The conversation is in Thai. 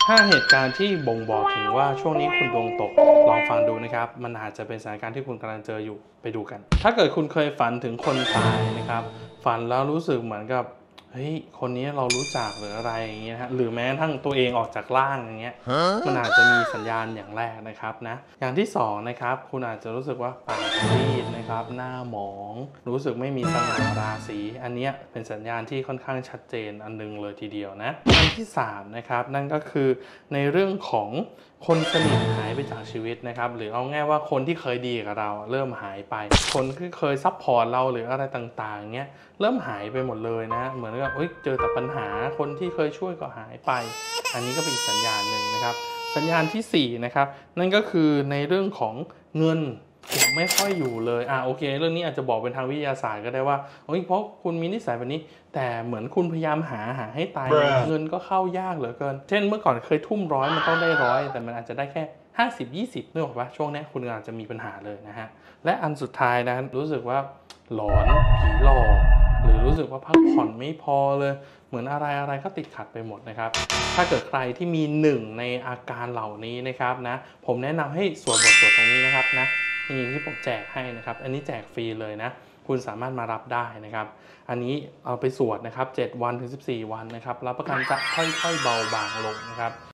5เหตุการณ์ที่บ่งบอกถึงว่าช่วงนี้คุณดวงตกลองฟังดูนะครับมันอาจจะเป็นสถานการณ์ที่คุณกำลังเจออยู่ไปดูกันถ้าเกิดคุณเคยฝันถึงคนตายนะครับฝันแล้วรู้สึกเหมือนกับเฮ้ยคนนี้เรารู้จักหรืออะไรอย่างเงี้ยฮะหรือแม้ทั้งตัวเองออกจากร่างอย่างเงี้ยมันอาจจะมีสัญญาณอย่างแรกนะครับนะอย่างที่2นะครับคุณอาจจะรู้สึกว่าปากซีดนะครับหน้าหมองรู้สึกไม่มีสง่าราศีอันเนี้ยเป็นสัญญาณที่ค่อนข้างชัดเจนอันนึงเลยทีเดียวนะอันที่3นะครับนั่นก็คือในเรื่องของคนสนิทหายไปจากชีวิตนะครับหรือเอาง่ายว่าคนที่เคยดีกับเราเริ่มหายไปคนที่เคยซัพพอร์ตเราหรืออะไรต่างๆเงี้ยเริ่มหายไปหมดเลยนะเหมือนกับเจอแต่ปัญหาคนที่เคยช่วยก็หายไปอันนี้ก็เป็นอีกสัญญาณหนึ่งนะครับสัญญาณที่4นะครับนั่นก็คือในเรื่องของเงินไม่ค่อยอยู่เลยโอเคเรื่องนี้อาจจะบอกเป็นทางวิทยาศาสตร์ก็ได้ว่าเพราะคุณมีนิสัยแบบนี้แต่เหมือนคุณพยายามหาให้ตายเงินก็เข้ายากเหลือเกินเช่นเมื่อก่อนเคยทุ่มร้อยมันต้องได้ร้อยแต่มันอาจจะได้แค่50-20นึกออกปะช่วงนี้คุณอาจจะมีปัญหาเลยนะฮะและอันสุดท้ายนะรู้สึกว่าหลอนผีหลอกหรือรู้สึกว่าพักผ่อนไม่พอเลยเหมือนอะไรก็ติดขัดไปหมดนะครับถ้าเกิดใครที่มี1ในอาการเหล่านี้นะครับนะผมแนะนำให้สวดบทสวดตรงนี้นะครับนะนี่ที่ผมแจกให้นะครับอันนี้แจกฟรีเลยนะคุณสามารถมารับได้นะครับอันนี้เอาไปสวดนะครับ7 วันถึง 14 วันนะครับรับประกันจะค่อยๆเบาบางลงนะครับ